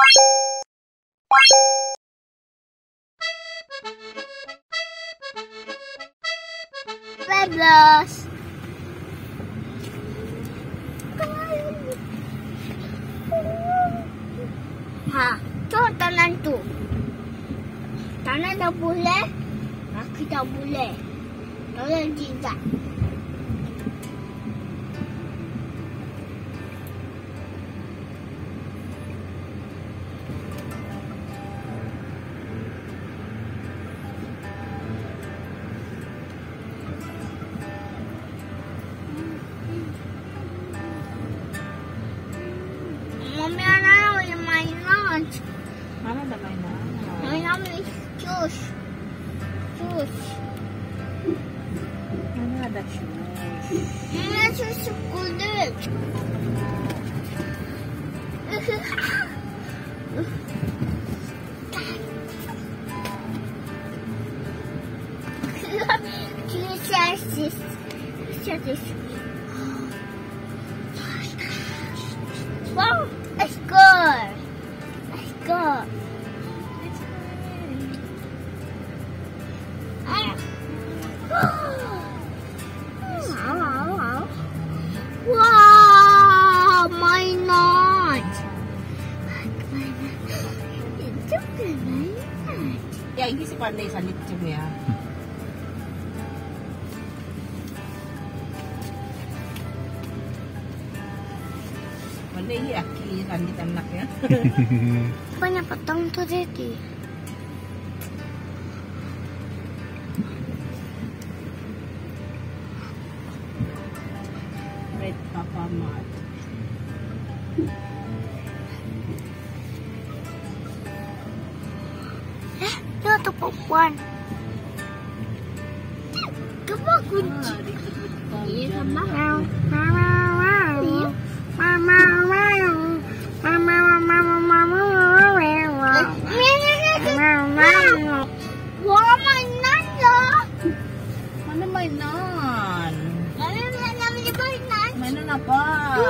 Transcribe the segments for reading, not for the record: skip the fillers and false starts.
Bebas. Ha, tuh tangan tuh. Tangan tak boleh, kaki tak boleh. Tangan tidak. Mami, anak mau mainan. Mana ada mainan? Mainan is jus. Jus. Mana ada shoes? Ini susu kulit. Wow, it's good. It's good. Wow, mainan. Itu mainan. Ya, ini si pandai salib cuma ya. Pandai ini aki salib anaknya. Banyak potong tuh jadi. Red Papa Mart. Itu tuh popcorn. Coba kunci. Iya sama. Wah, mainan loh. Mana mainan? Mainan. Mainan apa?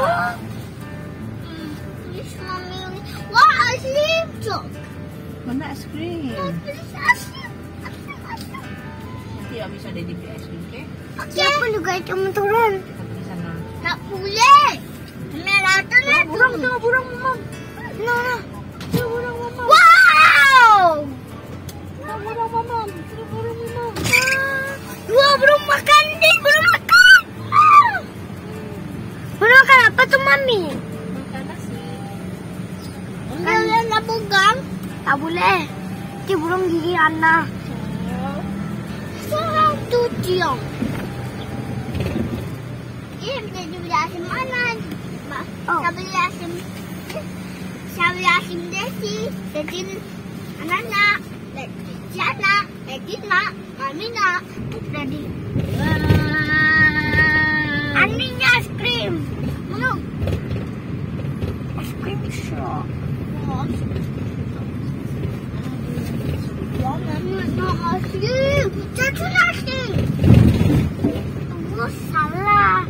Please, Mommy. Wah, asli tuh. Mana es krim? Please, asli. Nanti ya bisa jadi beli es krim, oke? Siapa juga itu mau turun? Kita pergi sana. Tak boleh. Merah tu nak. Burung tuh, burung mama. No. Tuh, burung mama. Wow. Burung mama. Burung mama. Wah, belum makan deh, belum makan. Belum makan apa tuh, Mami? Makan nasi. Kalian nak pegang? Tak boleh. Dia burung gigi anak. Satu dia. Ini bisa dibeli asim mana? Saya beli asim. Saya beli asim desi. Jadi anak-anak. Siana. Tina. Amina. Ready. Aninya es krim. Mana? Es krim shop. Wah, Mami, nasi. Jatuh nasi. Tunggu, salah.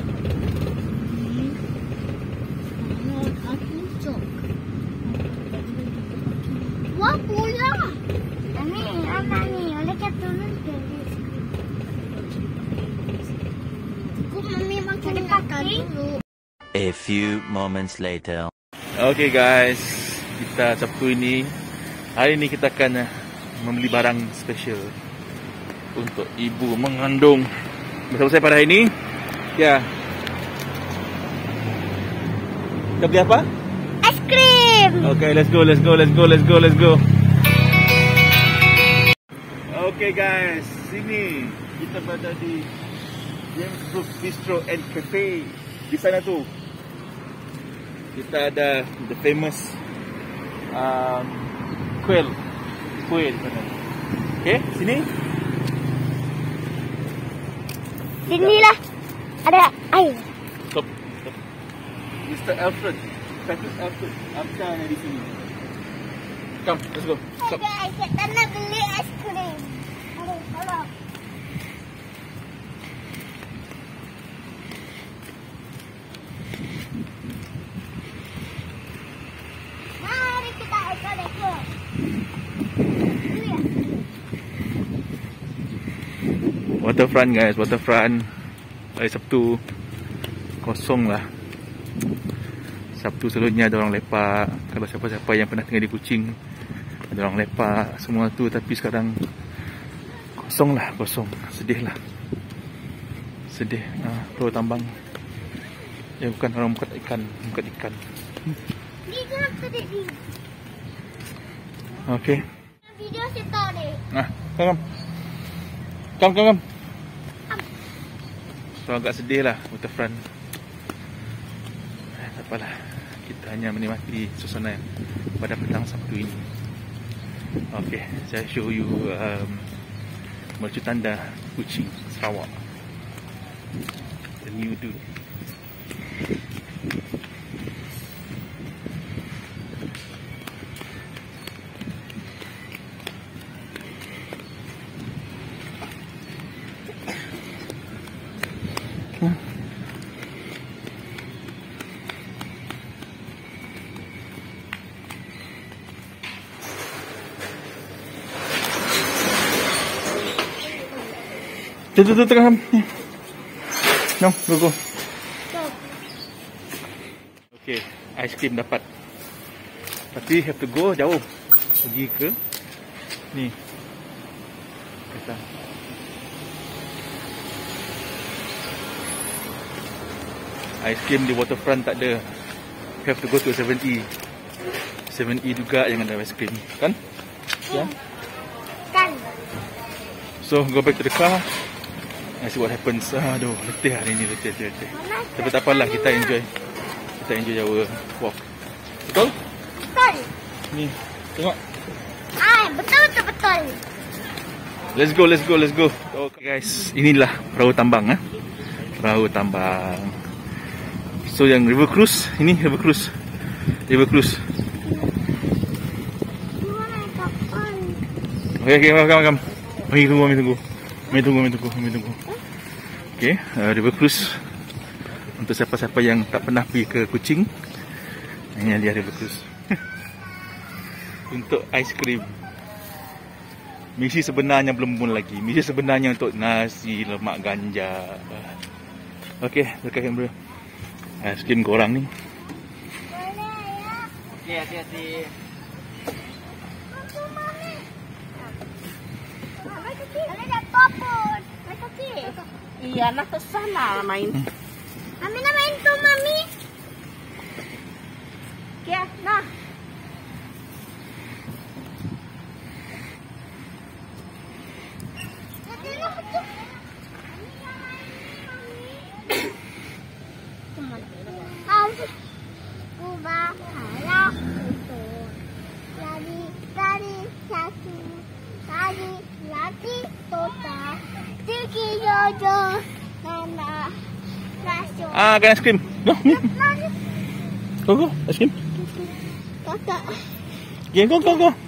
Wah, pulang. Ini apa nih? Oleh turun dari es krim. Kok Mami makan dulu? A few moments later. Okay guys, kita Sabtu ini, hari ini kita akan membeli barang special untuk ibu mengandung bersama saya pada hari ini. Ya, kita beli apa? Es krim. Okay, let's go. Okay guys, sini kita berada di James Brook Bistro and Cafe. Di sana tu kita ada the famous kuih di sana. Okay, sini. Sinilah ada air. Stop. Mr. Alfred, Patrick Alfred, apa yang di sini? Come, let's go. Stop. Guys, kita nak beli es krim. Halo. Mari Waterfront guys, waterfront. Hari Sabtu kosong lah. Sabtu selalunya ada orang lepak. Kalau siapa-siapa yang pernah tinggal di Kuching, ada orang lepak semua tu. Tapi sekarang kosong lah, kosong. Sedih lah. Sedih. Pulau Tambang. Ya bukan orang bukat ikan, bukat ikan. Ni gerak tadi ni. Okay. Video saya tahu ni. Come. Come. So agak sedih lah waterfront. Tak apalah. Kita hanya menikmati suasana pada petang Sabtu ini. Okay, saya show you Mercu Tanda Kuching, Sarawak. The new dude. Tu tengah. No, go. Okay, ice cream dapat. Tapi have to go jauh. Pergi ke ni. Kata. Ice cream di waterfront tak ada. Have to go to 7E. 7E juga yang ada ice cream, kan? Ya. Kan. So go back to the car. I see what happens. Aduh, letih hari ni, letih. Tapi tak apalah, kita enjoy our walk. Betul? Betul. Ni, tengok. Betul. Let's go. Okay guys, inilah perahu tambang. Perahu tambang. So yang river cruise, ini river cruise. Mana kapal? Okay, come. Mari tunggu. Okay, river cruise. Untuk siapa-siapa yang tak pernah pergi ke Kuching, ini dia river cruise. Untuk ice cream. Misi sebenarnya belum pun lagi. Misi sebenarnya untuk nasi lemak ganja. Okay, dekat kamera. Ice cream korang ni. Okey, hati-hati. Iya, nak ke sana main. Mami nak main tu, Mami. Okey, nah. Kan ice cream. Go, ice cream. Kakak. Yeah, go.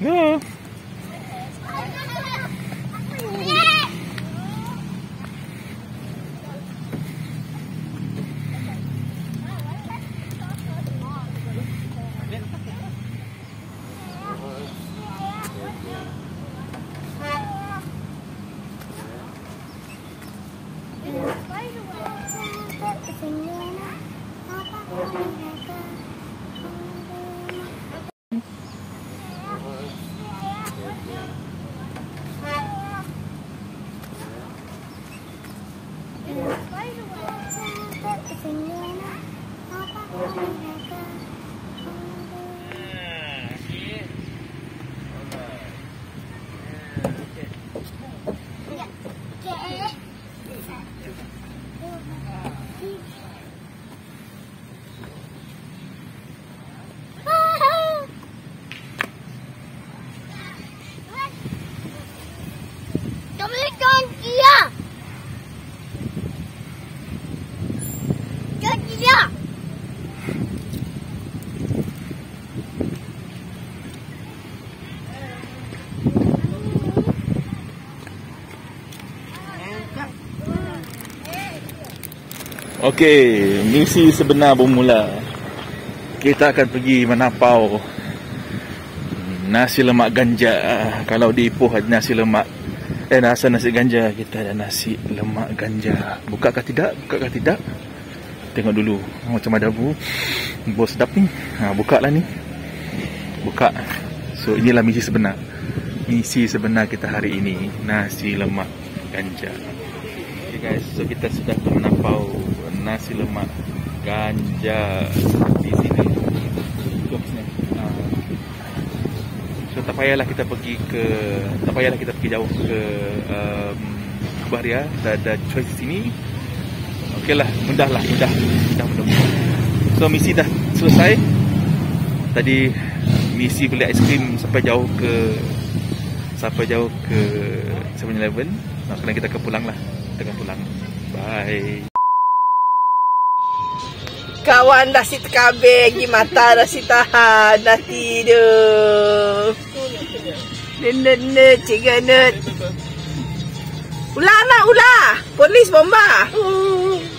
Okey, misi sebenar bermula. Kita akan pergi menapau nasi lemak ganja. Kalau di Ipoh ada nasi lemak Dan asal nasi ganja, kita ada nasi lemak ganja. Bukakah tidak? Bukakah tidak? Tengok dulu macam ada bu. Bos sedap ni. Buka lah ni. Buka. So inilah misi sebenar. Misi sebenar kita hari ini, nasi lemak ganja. Okay guys, so kita sudah menampau nasi lemak ganja di sini. So tak payahlah kita pergi jauh ke Bahria. Dah ada choice di sini. Okeylah, mudah. So misi dah selesai. Tadi misi beli aiskrim sampai jauh ke 7-Eleven. Sekarang kita akan pulang lah. Bye. Kawan dah si terkabing, gi mata dah si tahan, dah tidur. Nut, cikgu nut. Ular nak, ular. Polis bomba.